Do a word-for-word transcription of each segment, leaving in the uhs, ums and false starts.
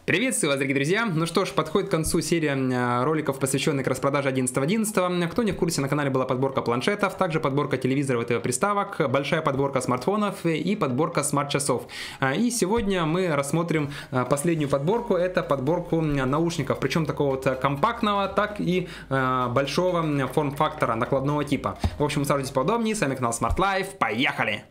Приветствую вас, дорогие друзья! Ну что ж, подходит к концу серия роликов, посвященных распродаже одиннадцатого одиннадцатого. Кто не в курсе, на канале была подборка планшетов, также подборка телевизоров и ТВ-приставок, большая подборка смартфонов и подборка смарт-часов. И сегодня мы рассмотрим последнюю подборку, это подборку наушников, причем такого вот компактного, так и большого форм-фактора, накладного типа. В общем, сажитесь поудобнее, с вами канал Smart Life, поехали!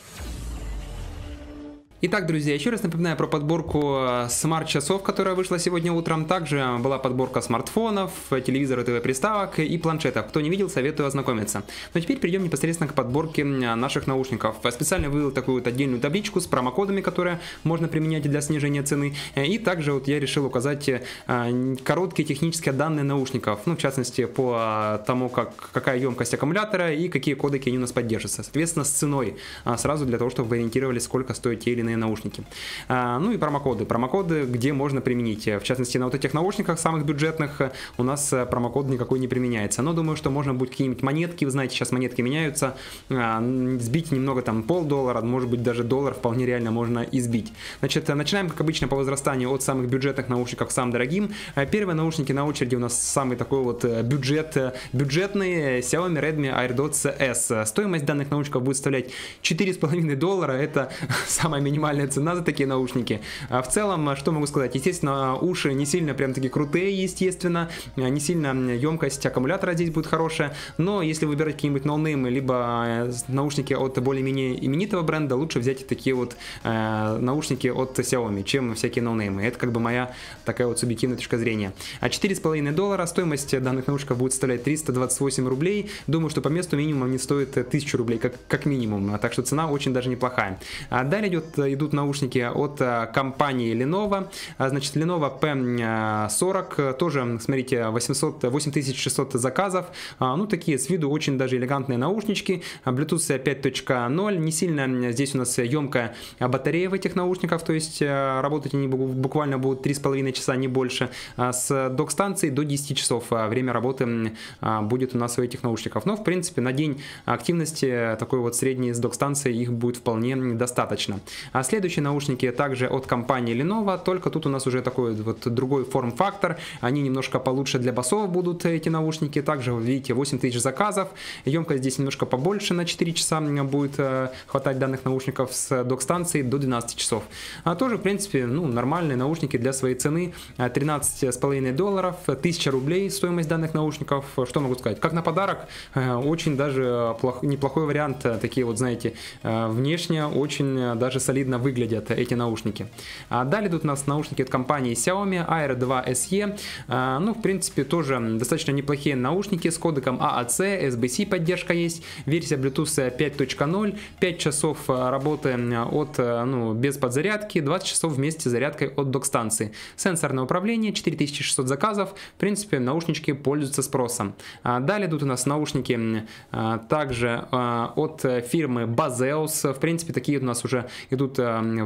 Итак, друзья, еще раз напоминаю про подборку смарт-часов, которая вышла сегодня утром. Также была подборка смартфонов, телевизоров, ТВ-приставок и планшетов. Кто не видел, советую ознакомиться. Но теперь перейдем непосредственно к подборке наших наушников. Специально вывел такую вот отдельную табличку с промокодами, которые можно применять для снижения цены. И также вот я решил указать короткие технические данные наушников. Ну, в частности, по тому, как, какая емкость аккумулятора и какие кодеки они у нас поддерживаются. Соответственно, с ценой. Сразу для того, чтобы вы ориентировались, сколько стоят те или иные наушники. А, ну и промокоды. Промокоды, где можно применить. В частности, на вот этих наушниках самых бюджетных у нас промокод никакой не применяется. Но думаю, что можно будет какие-нибудь монетки, вы знаете, сейчас монетки меняются, а, сбить немного там полдоллара, может быть даже доллар вполне реально можно избить. Значит, начинаем, как обычно, по возрастанию от самых бюджетных наушников к самым дорогим. Первые наушники на очереди у нас самый такой вот бюджет, бюджетный Xiaomi Redmi AirDots S. Стоимость данных наушников будет составлять четыре с половиной доллара. Это самая минимальная цена за такие наушники. А в целом, что могу сказать? Естественно, уши не сильно прям такие крутые, естественно, не сильно емкость аккумулятора здесь будет хорошая, но если выбирать какие-нибудь ноунеймы, либо наушники от более-менее именитого бренда, лучше взять такие вот э, наушники от Xiaomi, чем всякие ноунеймы. Это как бы моя такая вот субъективная точка зрения. А четыре с половиной доллара стоимость данных наушников будет составлять триста двадцать восемь рублей. Думаю, что по месту минимум они стоят тысячу рублей, как, как минимум, так что цена очень даже неплохая. А далее идет идут наушники от компании Lenovo. Значит, Lenovo пи сорок, тоже, смотрите, восемьсот, восемь тысяч шестьсот заказов. Ну, такие с виду очень даже элегантные наушнички. Bluetooth пять точка ноль. Не сильно здесь у нас емкая батарея в этих наушниках, то есть работать они буквально будут три с половиной часа, не больше. С док-станцией до десяти часов время работы будет у нас у этих наушников. Но, в принципе, на день активности такой вот средней с док-станцией их будет вполне достаточно. А следующие наушники также от компании Lenovo, только тут у нас уже такой вот другой форм-фактор, они немножко получше для басов будут эти наушники, также, видите, восемь тысяч заказов, емкость здесь немножко побольше, на четыре часа будет хватать данных наушников с док-станции до двенадцати часов. А тоже, в принципе, ну, нормальные наушники для своей цены, тринадцать с половиной долларов, тысяча рублей стоимость данных наушников, что могу сказать, как на подарок, очень даже плох, неплохой вариант, такие вот, знаете, внешне очень даже солидно выглядят эти наушники. А далее идут у нас наушники от компании Xiaomi Air два эс и. А, ну, в принципе, тоже достаточно неплохие наушники с кодеком эй эй си, эс би си поддержка есть, версия Bluetooth пять точка ноль, пять часов работы от, ну, без подзарядки, двадцать часов вместе с зарядкой от док-станции. Сенсорное управление, четыре тысячи шестьсот заказов, в принципе, наушнички пользуются спросом. А далее идут у нас наушники а, также а, от фирмы Baseus, в принципе, такие у нас уже идут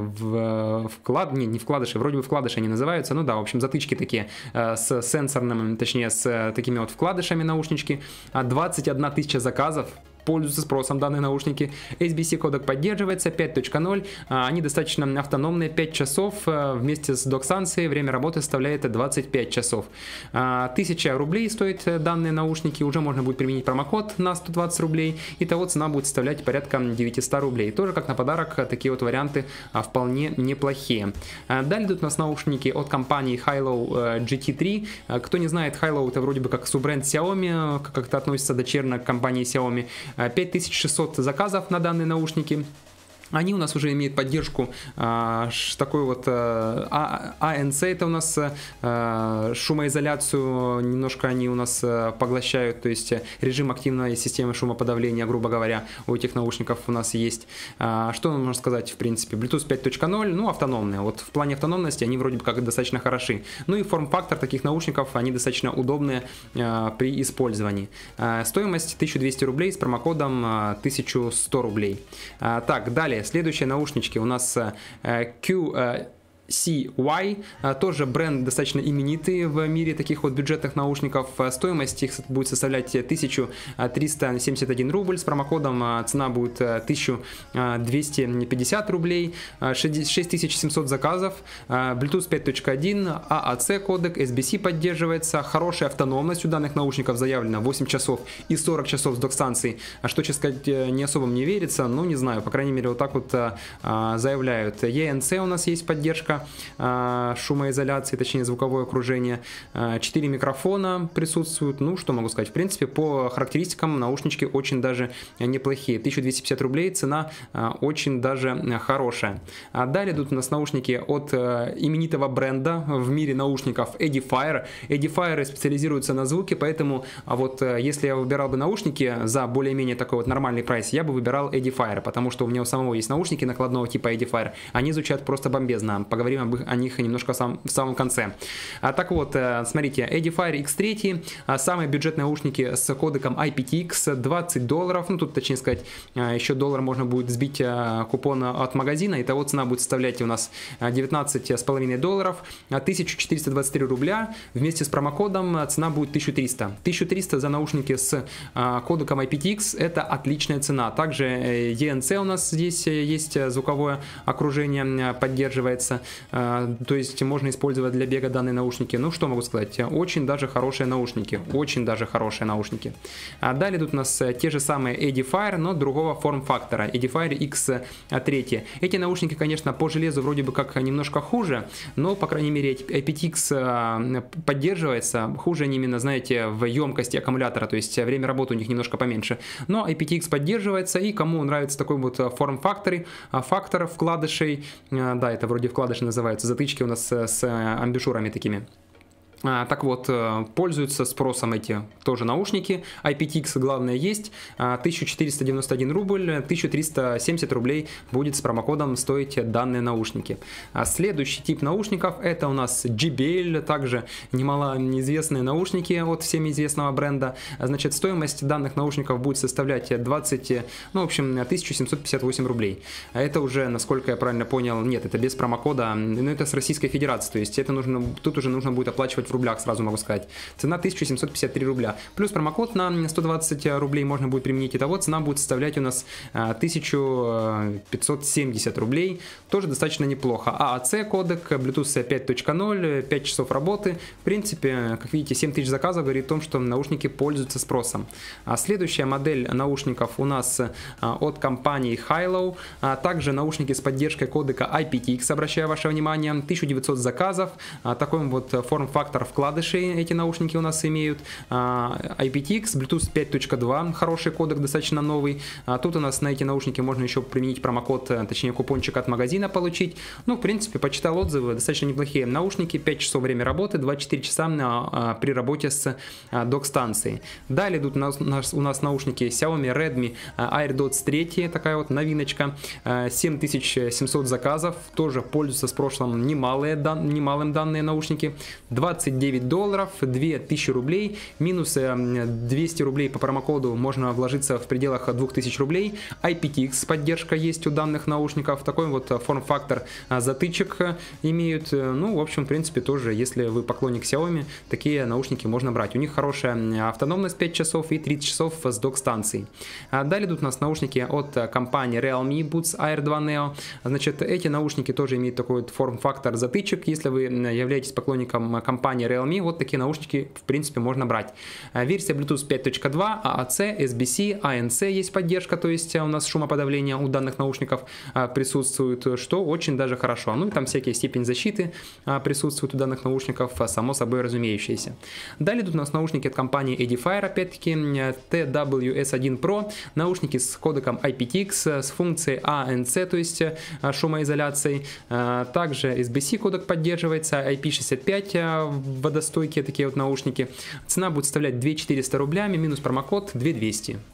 в вклад, не, не вкладыши, вроде бы вкладыши они называются, ну да, в общем, затычки такие с сенсорными, точнее, с такими вот вкладышами наушнички, двадцать одна тысяча заказов. Пользуются спросом данные наушники. эс би си кодек поддерживается, пять точка ноль. Они достаточно автономные, пять часов. Вместе с док-станцией время работы составляет двадцать пять часов. тысяча рублей стоят данные наушники. Уже можно будет применить промокод на сто двадцать рублей. Итого цена будет составлять порядка девятисот рублей. Тоже как на подарок, такие вот варианты вполне неплохие. Далее идут у нас наушники от компании Hi-Lo джи ти три. Кто не знает, Hi-Lo это вроде бы как суббренд Xiaomi, как-то относится дочерно к компании Xiaomi. пять тысяч шестьсот заказов на данные наушники. Они у нас уже имеют поддержку а, такой вот а, эй эн си, это у нас а, шумоизоляцию, немножко они у нас а, поглощают, то есть режим активной системы шумоподавления, грубо говоря, у этих наушников у нас есть. А, что можно сказать, в принципе, Bluetooth пять точка ноль, ну, автономные. Вот в плане автономности они вроде бы как достаточно хороши. Ну и форм-фактор таких наушников, они достаточно удобные а, при использовании. А, стоимость тысяча двести рублей с промокодом а, тысяча сто рублей. А, так, далее. Следующие наушнички у нас Q си уай, тоже бренд достаточно именитый в мире таких вот бюджетных наушников. Стоимость их будет составлять тысяча триста семьдесят один рубль, с промокодом цена будет тысяча двести пятьдесят рублей, шесть тысяч семьсот заказов, Bluetooth пять точка один, эй эй си кодек, эс би си поддерживается, хорошая автономность у данных наушников заявлена восемь часов и сорок часов с док-станцией, что, честно сказать, не особо мне верится, но не знаю, по крайней мере вот так вот заявляют. и эн си у нас есть поддержка шумоизоляции, точнее звуковое окружение, четыре микрофона присутствуют, ну что могу сказать, в принципе по характеристикам наушнички очень даже неплохие, тысяча двести пятьдесят рублей, цена очень даже хорошая. А далее идут у нас наушники от именитого бренда в мире наушников Edifier. Edifier специализируется на звуке, поэтому вот если я выбирал бы наушники за более-менее такой вот нормальный прайс, я бы выбирал Edifier, потому что у меня у самого есть наушники накладного типа Edifier, они звучат просто бомбезно, поговорим об их о них немножко сам, в самом конце. А, так вот, смотрите, Edifier икс три, а, самые бюджетные наушники с кодеком ай пи ти экс, двадцать долларов, ну тут точнее сказать, еще доллар можно будет сбить купон от магазина, итого цена будет составлять у нас девятнадцать с половиной долларов, тысяча четыреста двадцать три рубля, вместе с промокодом цена будет тысяча триста. тысяча триста за наушники с кодеком ай пи ти экс, это отличная цена. Также и эн си у нас здесь есть звуковое окружение, поддерживается, то есть можно использовать для бега данные наушники. Ну что могу сказать, очень даже хорошие наушники, очень даже хорошие наушники. А далее идут у нас те же самые Edifier, но другого форм-фактора, Edifier икс три. Эти наушники, конечно, по железу вроде бы как немножко хуже, но по крайней мере ай пи ти экс поддерживается, хуже они именно, знаете, в емкости аккумулятора, то есть время работы у них немножко поменьше, но ай пи ти экс поддерживается, и кому нравится такой вот форм-фактор, фактор вкладышей, да, это вроде вкладыши называются, затычки у нас с амбушюрами такими. А, так вот, пользуются спросом эти тоже наушники, ай пи ти экс главное есть, тысяча четыреста девяносто один рубль, тысяча триста семьдесят рублей будет с промокодом стоить данные наушники. А следующий тип наушников это у нас джей би эл, также немало неизвестные наушники от всем известного бренда. Значит, стоимость данных наушников будет составлять двадцать, ну в общем тысяча семьсот пятьдесят восемь рублей. А это уже, насколько я правильно понял, нет, это без промокода, но это с Российской Федерации, то есть это нужно, тут уже нужно будет оплачивать в рублях, сразу могу сказать. Цена тысяча семьсот пятьдесят три рубля. Плюс промокод на сто двадцать рублей можно будет применить. Итого цена будет составлять у нас тысяча пятьсот семьдесят рублей. Тоже достаточно неплохо. эй эй си кодек, Bluetooth пять точка ноль, пять часов работы. В принципе, как видите, семь тысяч заказов говорит о том, что наушники пользуются спросом. А следующая модель наушников у нас от компании Hilo. А также наушники с поддержкой кодека ай пи ти экс, обращаю ваше внимание. тысяча девятьсот заказов. А такой вот форм-фактор вкладышей эти наушники у нас имеют. ай пи ти экс, Bluetooth пять точка два, хороший кодек, достаточно новый. Тут у нас на эти наушники можно еще применить промокод, точнее купончик от магазина получить. Ну, в принципе, почитал отзывы, достаточно неплохие наушники, пять часов время работы, двадцать четыре часа на, при работе с док-станцией. Далее идут у нас, у нас наушники Xiaomi Redmi AirDots три, такая вот новиночка, семь тысяч семьсот заказов, тоже пользуются с прошлым немалые, дан, немалым данные наушники, двадцать девять долларов, две тысячи рублей, минус двести рублей по промокоду можно вложиться в пределах двух тысяч рублей. ай пи ти экс поддержка есть у данных наушников, такой вот форм-фактор затычек имеют. Ну, в общем, в принципе, тоже, если вы поклонник Xiaomi, такие наушники можно брать. У них хорошая автономность пять часов и тридцать часов с док-станцией. Далее идут у нас наушники от компании Realme Buds Air два Neo. Значит, эти наушники тоже имеют такой вот форм-фактор затычек. Если вы являетесь поклонником компании Realme, вот такие наушники в принципе можно брать. Версия Bluetooth пять точка два, эй эй си, эс би си, эй эн си есть поддержка, то есть у нас шумоподавление у данных наушников присутствует, что очень даже хорошо. Ну и там всякие степень защиты присутствуют у данных наушников, само собой разумеющиеся. Далее тут у нас наушники от компании Edifier, опять-таки ти дабл ю эс один про, наушники с кодеком ай пи ти экс, с функцией эй эн си, то есть шумоизоляцией. Также эс би си кодек поддерживается, ай пи шестьдесят пять водостойкие такие вот наушники. Цена будет составлять две тысячи четыреста рублями, минус промокод две тысячи двести.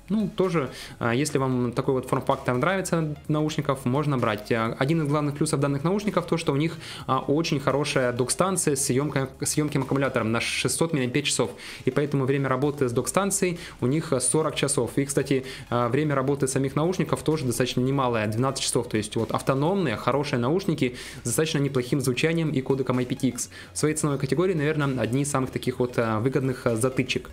Ну, тоже, если вам такой вот форм-фактор нравится наушников, можно брать. Один из главных плюсов данных наушников то, что у них очень хорошая док-станция с, емкой, с емким аккумулятором на шестьсот миллиампер-часов. И поэтому время работы с док-станцией у них сорок часов. И, кстати, время работы самих наушников тоже достаточно немалое, двенадцать часов. То есть вот автономные, хорошие наушники с достаточно неплохим звучанием и кодеком ай пи ти экс. В своей ценовой категории, наверное, одни из самых таких вот выгодных затычек.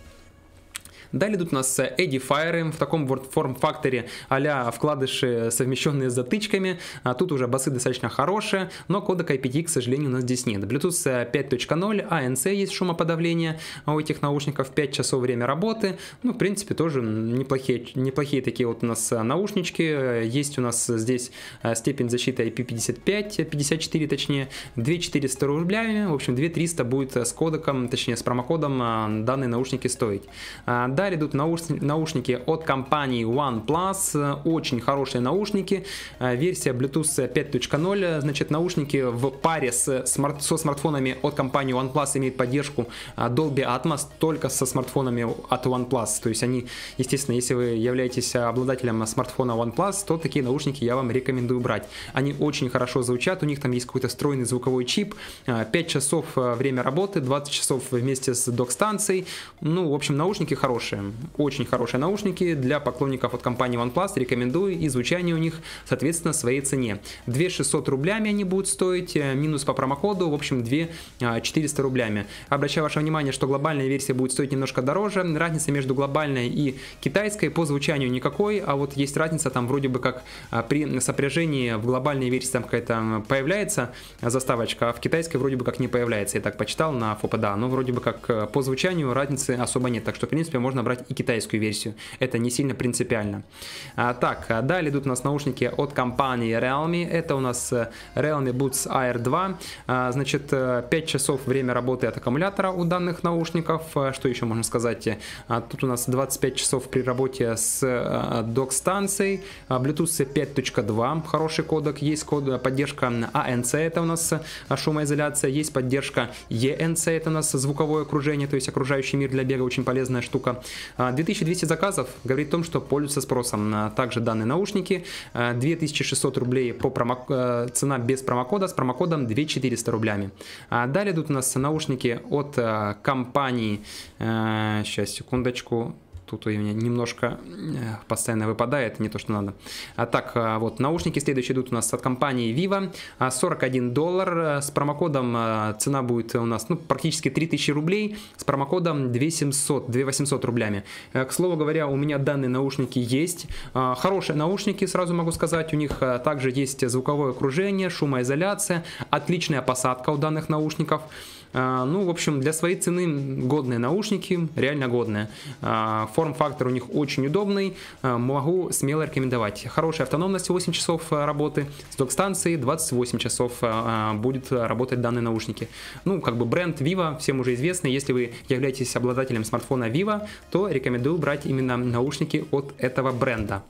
Далее идут у нас Edifier в таком вот форм-факторе а-ля вкладыши, совмещенные с затычками. А тут уже басы достаточно хорошие, но кодек ай пи ти, к сожалению, у нас здесь нет. Bluetooth пять точка ноль, эй эн си есть шумоподавление у этих наушников, пять часов время работы. Ну, в принципе, тоже неплохие, неплохие такие вот у нас наушнички. Есть у нас здесь степень защиты ай пи пятьдесят пять, пятьдесят четыре точнее, две тысячи четыреста рублями. В общем, две тысячи триста будет с кодеком, точнее с промокодом данные наушники стоить. Далее идут наушники от компании OnePlus, очень хорошие наушники, версия Bluetooth пять точка ноль, значит, наушники в паре с смарт со смартфонами от компании OnePlus имеют поддержку Dolby Atmos только со смартфонами от OnePlus, то есть они, естественно, если вы являетесь обладателем смартфона OnePlus, то такие наушники я вам рекомендую брать. Они очень хорошо звучат, у них там есть какой-то встроенный звуковой чип, пять часов время работы, двадцать часов вместе с док-станцией, ну, в общем, наушники хорошие. Очень хорошие наушники для поклонников от компании OnePlus, рекомендую, и звучание у них, соответственно, своей цене. две тысячи шестьсот рублями они будут стоить, минус по промокоду, в общем, две тысячи четыреста рублями. Обращаю ваше внимание, что глобальная версия будет стоить немножко дороже, разница между глобальной и китайской по звучанию никакой, а вот есть разница там вроде бы как при сопряжении в глобальной версии там какая-то появляется заставочка, а в китайской вроде бы как не появляется, я так почитал на Фопода, но вроде бы как по звучанию разницы особо нет, так что, в принципе, можно брать и китайскую версию. Это не сильно принципиально. А, так, далее идут у нас наушники от компании Realme. Это у нас Realme Buds эй ар два. А, значит, пять часов время работы от аккумулятора у данных наушников. Что еще можно сказать? А, тут у нас двадцать пять часов при работе с а, док-станцией. А, Bluetooth пять точка два. Хороший кодек. Есть код, поддержка эй эн си, это у нас шумоизоляция. Есть поддержка и эн си, это у нас звуковое окружение, то есть окружающий мир для бега. Очень полезная штука. две тысячи двести заказов говорит о том, что пользуются спросом. Также данные наушники две тысячи шестьсот рублей по промо... цена без промокода, с промокодом две тысячи четыреста рублями. Далее идут у нас наушники от компании, сейчас секундочку, тут у меня немножко постоянно выпадает, не то что надо. А так, вот, наушники следующие идут у нас от компании Vivo. сорок один доллар. С промокодом цена будет у нас, ну, практически три тысячи рублей. С промокодом две тысячи семьсот, две тысячи восемьсот рублями. К слову говоря, у меня данные наушники есть. Хорошие наушники, сразу могу сказать. У них также есть звуковое окружение, шумоизоляция. Отличная посадка у данных наушников. Ну, в общем, для своей цены годные наушники, реально годные. Форм-фактор у них очень удобный, могу смело рекомендовать. Хорошая автономность, восемь часов работы, с док-станцией двадцать восемь часов будет работать данные наушники. Ну, как бы бренд Vivo всем уже известный, если вы являетесь обладателем смартфона Vivo, то рекомендую брать именно наушники от этого бренда.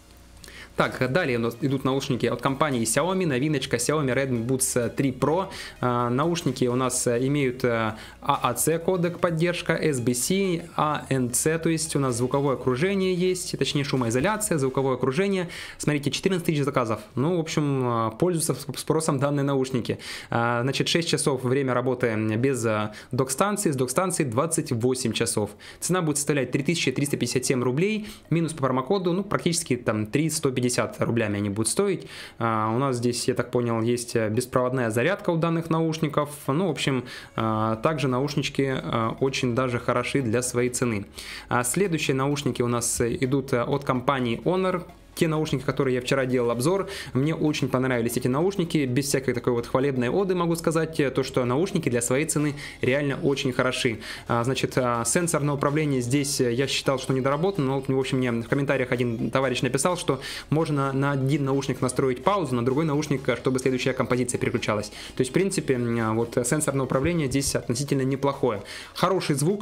Так, далее у нас идут наушники от компании Xiaomi, новиночка Xiaomi Redmi Buds три Pro. Наушники у нас имеют эй эй си кодек поддержка, эс би си, эй эн си, то есть у нас звуковое окружение есть, точнее шумоизоляция, звуковое окружение. Смотрите, четырнадцать тысяч заказов. Ну, в общем, пользуются спросом данные наушники. Значит, шесть часов время работы без док-станции, с док-станцией двадцать восемь часов. Цена будет составлять три тысячи триста пятьдесят семь рублей, минус по промокоду, ну, практически там три тысячи сто пятьдесят рублями они будут стоить. А, у нас здесь, я так понял, есть беспроводная зарядка у данных наушников. Ну, в общем, а, также наушнички а, очень даже хороши для своей цены. А следующие наушники у нас идут от компании Honor. Те наушники, которые я вчера делал обзор, мне очень понравились эти наушники, без всякой такой вот хвалебной оды могу сказать, то, что наушники для своей цены реально очень хороши. Значит, сенсорное управление здесь я считал, что недоработано, но, в общем, мне в комментариях один товарищ написал, что можно на один наушник настроить паузу, на другой наушник, чтобы следующая композиция переключалась. То есть, в принципе, вот сенсорное управление здесь относительно неплохое. Хороший звук,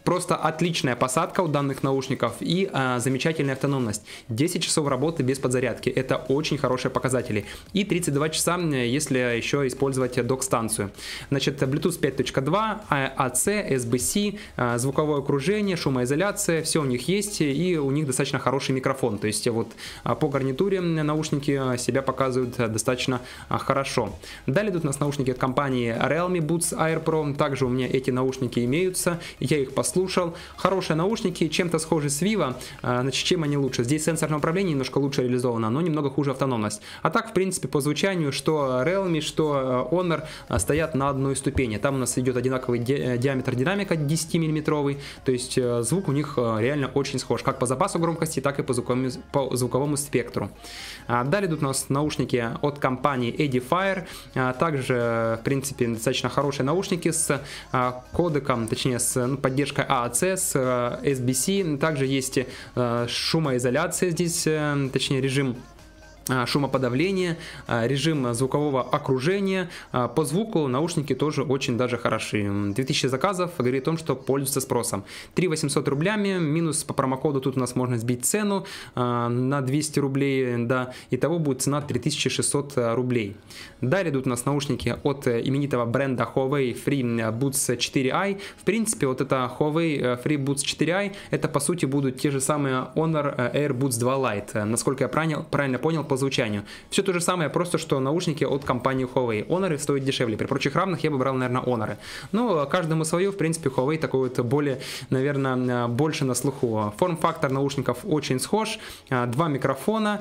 Просто отличная посадка у данных наушников и а, замечательная автономность. десять часов работы без подзарядки. Это очень хорошие показатели. И тридцать два часа, если еще использовать док-станцию. Значит, Bluetooth пять точка два, эй си, эс би си, звуковое окружение, шумоизоляция, все у них есть, и у них достаточно хороший микрофон. То есть вот по гарнитуре наушники себя показывают достаточно хорошо. Далее идут у нас наушники от компании Realme Buds Air Pro. Также у меня эти наушники имеются, я их послушал. Хорошие наушники, чем-то схожи с Vivo. Значит, чем они лучше? Здесь сенсорное управление немножко лучше реализовано, но немного хуже автономность. А так, в принципе, по звучанию, что Realme, что Honor стоят на одной ступени. Там у нас идет одинаковый ди диаметр динамика десятимиллиметровый, то есть звук у них реально очень схож, как по запасу громкости, так и по звуковому, по звуковому спектру. Далее идут у нас наушники от компании Edifier. Также, в принципе, достаточно хорошие наушники с кодеком, точнее, с ну, поддержкой эй си, с эс би си. Также есть шумоизоляция здесь, точнее, режим шумоподавление, режим звукового окружения. По звуку наушники тоже очень даже хороши. две тысячи заказов говорит о том, что пользуются спросом. три тысячи восемьсот рублями, минус по промокоду тут у нас можно сбить цену на двести рублей, да, итого будет цена три тысячи шестьсот рублей. Далее идут у нас наушники от именитого бренда Huawei FreeBuds четыре ай. В принципе, вот это Huawei FreeBuds четыре ай, это по сути будут те же самые Honor AirBuds два Lite, насколько я правильно, правильно понял по звучанию. Все то же самое, просто что наушники от компании Huawei. Honor стоят дешевле. При прочих равных я бы брал, наверное, Honor. Но каждому свое, в принципе, Huawei такой вот более, наверное, больше на слуху. Форм-фактор наушников очень схож. Два микрофона,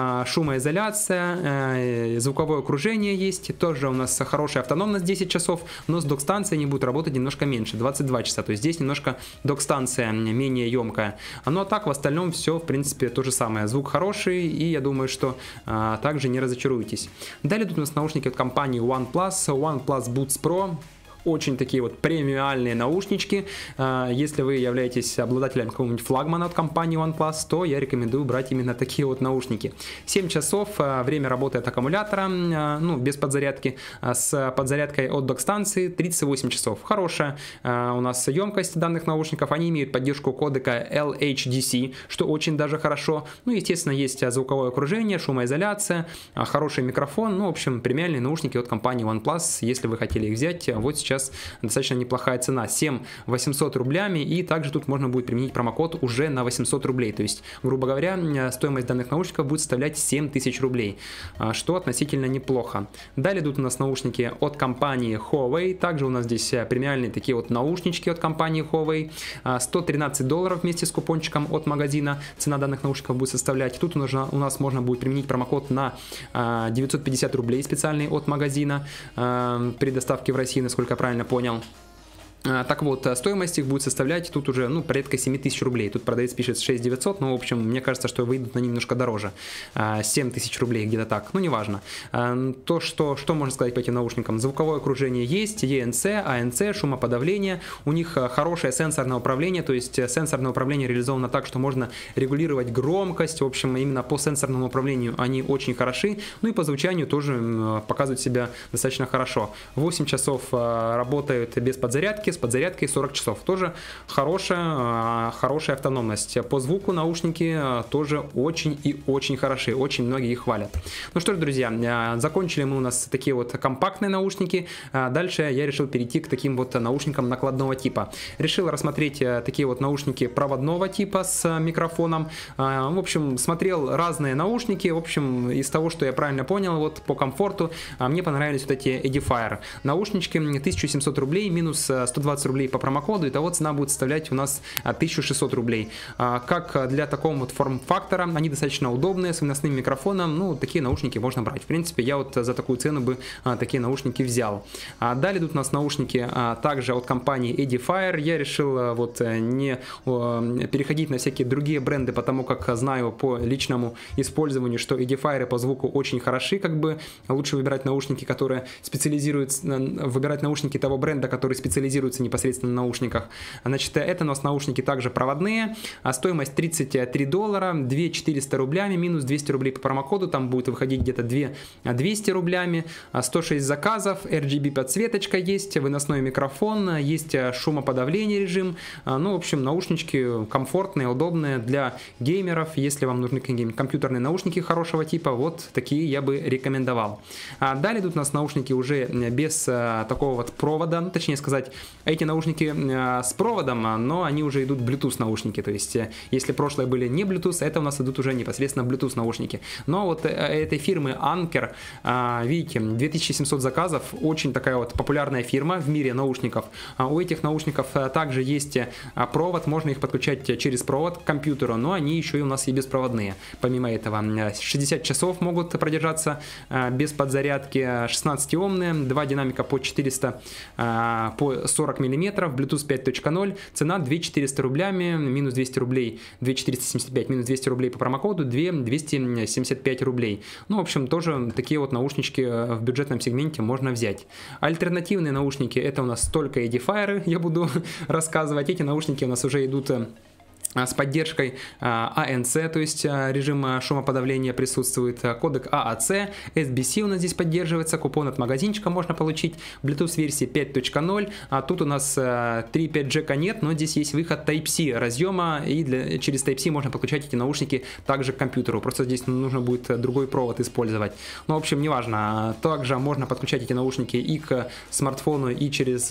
шумоизоляция, звуковое окружение есть. Тоже у нас хорошая автономность десять часов, но с док-станцией они будут работать немножко меньше, двадцать два часа. То есть здесь немножко док-станция менее емкая. Ну а так в остальном все, в принципе, то же самое. Звук хороший, и я думаю, что а, также не разочаруйтесь. Далее тут у нас наушники от компании OnePlus, OnePlus Buds Pro. Очень такие вот премиальные наушнички. Если вы являетесь обладателем какого-нибудь флагмана от компании OnePlus, то я рекомендую брать именно такие вот наушники. семь часов, время работы от аккумулятора, ну, без подзарядки, с подзарядкой от док-станции тридцать восемь часов. Хорошая у нас емкость данных наушников. Они имеют поддержку кодека эл эйч ди си, что очень даже хорошо. Ну, естественно, есть звуковое окружение, шумоизоляция, хороший микрофон. Ну, в общем, премиальные наушники от компании OnePlus, если вы хотели их взять, вот сейчас достаточно неплохая цена, семь тысяч восемьсот рублями, и также тут можно будет применить промокод уже на восемьсот рублей, то есть, грубо говоря, стоимость данных наушников будет составлять семь тысяч рублей, что относительно неплохо. Далее идут у нас наушники от компании Huawei, также у нас здесь премиальные такие вот наушнички от компании Huawei, сто тринадцать долларов вместе с купончиком от магазина, цена данных наушников будет составлять, тут нужно, у нас можно будет применить промокод на девятьсот пятьдесят рублей специальный от магазина при доставке в Россию, насколько я правильно понял. Так вот, стоимость их будет составлять тут уже, ну, порядка семь тысяч рублей. Тут продавец пишет шесть тысяч девятьсот, но, в общем, мне кажется, что выйдут они немножко дороже. семь тысяч рублей, где-то так. Ну, неважно. То, что, что можно сказать по этим наушникам? Звуковое окружение есть, и эн си, а эн си, шумоподавление. У них хорошее сенсорное управление, то есть сенсорное управление реализовано так, что можно регулировать громкость. В общем, именно по сенсорному управлению они очень хороши. Ну и по звучанию тоже показывают себя достаточно хорошо. восемь часов работают без подзарядки, с подзарядкой сорок часов. Тоже хорошая, хорошая автономность. По звуку наушники тоже очень и очень хороши. Очень многие их хвалят. Ну что ж, друзья, закончили мы у нас такие вот компактные наушники. Дальше я решил перейти к таким вот наушникам накладного типа. Решил рассмотреть такие вот наушники проводного типа с микрофоном. В общем, смотрел разные наушники. В общем, из того, что я правильно понял, вот по комфорту, мне понравились вот эти Edifier наушнички. тысяча семьсот рублей минус сто двадцать рублей по промокоду, итого цена будет составлять у нас тысячу шестьсот рублей. Как для такого вот форм-фактора, они достаточно удобные, с выносным микрофоном, ну, такие наушники можно брать. В принципе, я вот за такую цену бы такие наушники взял. Далее идут у нас наушники также от компании Edifier. Я решил вот не переходить на всякие другие бренды, потому как знаю по личному использованию, что Edifier по звуку очень хороши, как бы лучше выбирать наушники, которые специализируются, выбирать наушники того бренда, который специализируется используются непосредственно на наушниках. Значит, это у нас наушники также проводные, стоимость тридцать три доллара, две тысячи четыреста рублями, минус двести рублей по промокоду, там будет выходить где-то две тысячи двести рублями, сто шесть заказов, эр джи би подсветочка есть, выносной микрофон, есть шумоподавление режим, ну, в общем, наушнички комфортные, удобные для геймеров, если вам нужны какие-нибудь компьютерные наушники хорошего типа, вот такие я бы рекомендовал. А далее идут у нас наушники уже без а, такого вот провода, ну, точнее сказать, эти наушники а, с проводом, но они уже идут Bluetooth наушники, то есть если прошлые были не Bluetooth, это у нас идут уже непосредственно Bluetooth наушники. Но вот этой фирмы Anker, а, видите, две тысячи семьсот заказов, очень такая вот популярная фирма в мире наушников. А у этих наушников также есть провод, можно их подключать через провод к компьютеру, но они еще и у нас и беспроводные. Помимо этого, шестьдесят часов могут продержаться без подзарядки, шестнадцатиомные, два динамика по четыреста, по сорок миллиметров, Bluetooth пять точка ноль, цена две тысячи четыреста рублями, минус двести рублей, две тысячи четыреста семьдесят пять, минус двести рублей по промокоду, две тысячи двести семьдесят пять рублей. Ну, в общем, тоже такие вот наушнички в бюджетном сегменте можно взять. Альтернативные наушники, это у нас только Edifier, я буду рассказывать. Эти наушники у нас уже идут с поддержкой эй эн си, то есть режим шумоподавления присутствует, кодек эй эй си, эс би си у нас здесь поддерживается, купон от магазинчика можно получить, Bluetooth версии пять точка ноль, а тут у нас три пять джека нет, но здесь есть выход Type-C разъема, и для, через Type-C можно подключать эти наушники также к компьютеру, просто здесь нужно будет другой провод использовать. Ну, в общем, неважно, также можно подключать эти наушники и к смартфону, и через...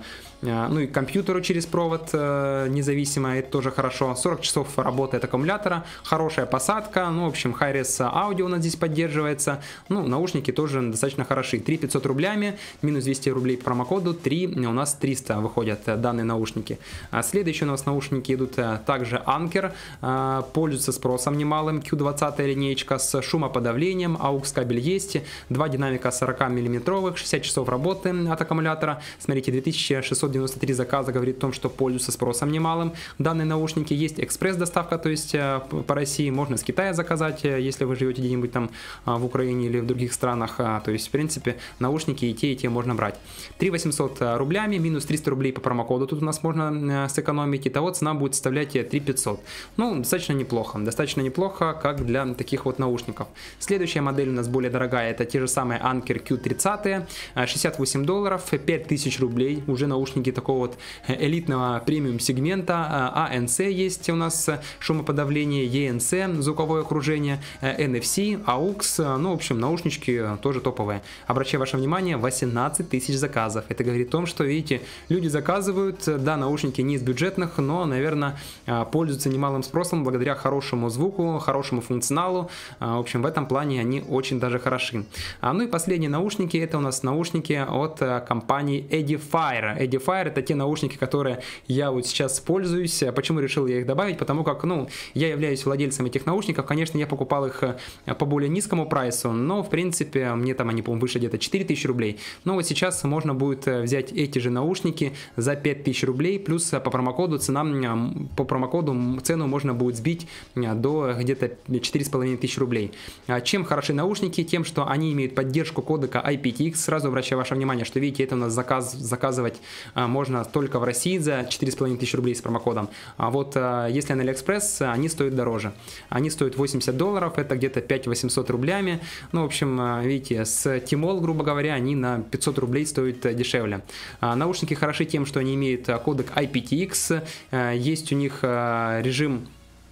ну и к компьютеру через провод независимо, это тоже хорошо. сорок часов работает аккумулятора, хорошая посадка, ну, в общем, Hi-Res аудио у нас здесь поддерживается, ну, наушники тоже достаточно хороши. три тысячи пятьсот рублями, минус двести рублей по промокоду, три у нас триста выходят данные наушники. А следующие у нас наушники идут также Anker, пользуются спросом немалым, кью двадцать линеечка с шумоподавлением, эй ю экс кабель есть, два динамика сорок миллиметровых, шестьдесят часов работы от аккумулятора, смотрите, две тысячи шестьсот девяносто три заказа говорит о том, что пользуются спросом немалым данные наушники. Есть экспресс-доставка, то есть по России можно с Китая заказать, если вы живете где-нибудь там в Украине или в других странах. То есть, в принципе, наушники и те, и те можно брать. три тысячи восемьсот рублями, минус триста рублей по промокоду тут у нас можно сэкономить. Итого цена будет составлять три тысячи пятьсот. Ну, достаточно неплохо. Достаточно неплохо, как для таких вот наушников. Следующая модель у нас более дорогая. Это те же самые Anker кью тридцать. шестьдесят восемь долларов, пять тысяч рублей. Уже наушники такого вот элитного премиум сегмента. эй эн си есть у нас шумоподавление, и эн си звуковое окружение, эн эф си, эй ю экс, ну, в общем, наушнички тоже топовые. Обращаю ваше внимание, восемнадцать тысяч заказов. Это говорит о том, что, видите, люди заказывают, да, наушники не из бюджетных, но, наверное, пользуются немалым спросом благодаря хорошему звуку, хорошему функционалу. В общем, в этом плане они очень даже хороши. Ну и последние наушники, это у нас наушники от компании Edifier. Edifier — это те наушники, которые я вот сейчас пользуюсь. Почему решил я их добавить? Потому как, ну, я являюсь владельцем этих наушников. Конечно, я покупал их по более низкому прайсу, но, в принципе, мне там они, по-моему, выше где-то четыре тысячи рублей. Но вот сейчас можно будет взять эти же наушники за пять тысяч рублей, плюс по промокоду цена, по промокоду цену можно будет сбить до где-то четыре с половиной тысячи рублей. Чем хороши наушники? Тем, что они имеют поддержку кодека ай пи ти экс. Сразу обращаю ваше внимание, что, видите, это у нас заказ, заказывать можно только в России за четыре с половиной тысячи рублей с промокодом. А вот если на Алиэкспресс, они стоят дороже. Они стоят восемьдесят долларов, это где-то пять тысяч восемьсот рублями. Ну, в общем, видите, с Тимол, грубо говоря, они на пятьсот рублей стоят дешевле. Наушники хороши тем, что они имеют кодек ай пи ти экс. Есть у них режим,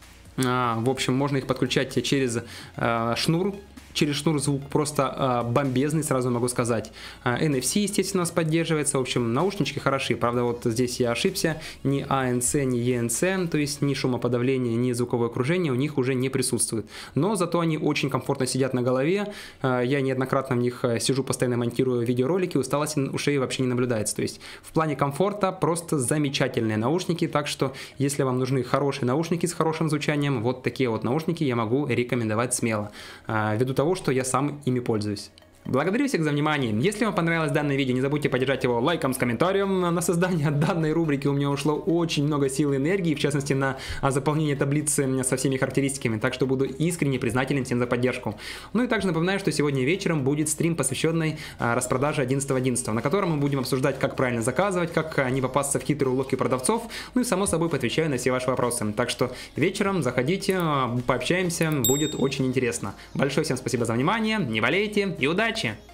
в общем, можно их подключать через шнур. Через шнур звук просто э, бомбезный, сразу могу сказать. Э, эн эф си, естественно, у нас поддерживается. В общем, наушнички хороши. Правда, вот здесь я ошибся. Ни эй эн си, ни и эн си, то есть ни шумоподавление, ни звуковое окружение у них уже не присутствует. Но зато они очень комфортно сидят на голове. Э, я неоднократно в них сижу, постоянно монтирую видеоролики. Усталости у шеи вообще не наблюдается. То есть в плане комфорта просто замечательные наушники. Так что, если вам нужны хорошие наушники с хорошим звучанием, вот такие вот наушники я могу рекомендовать смело. Э, ввиду того, что я сам ими пользуюсь. Благодарю всех за внимание. Если вам понравилось данное видео, не забудьте поддержать его лайком с комментарием. На создание данной рубрики у меня ушло очень много сил и энергии, в частности на заполнение таблицы со всеми характеристиками, так что буду искренне признателен всем за поддержку. Ну и также напоминаю, что сегодня вечером будет стрим, посвященный распродаже одиннадцатого одиннадцатого, на котором мы будем обсуждать, как правильно заказывать, как не попасться в хитрые уловки продавцов, ну и само собой поотвечаю на все ваши вопросы. Так что вечером заходите, пообщаемся, будет очень интересно. Большое всем спасибо за внимание, не болейте и удачи!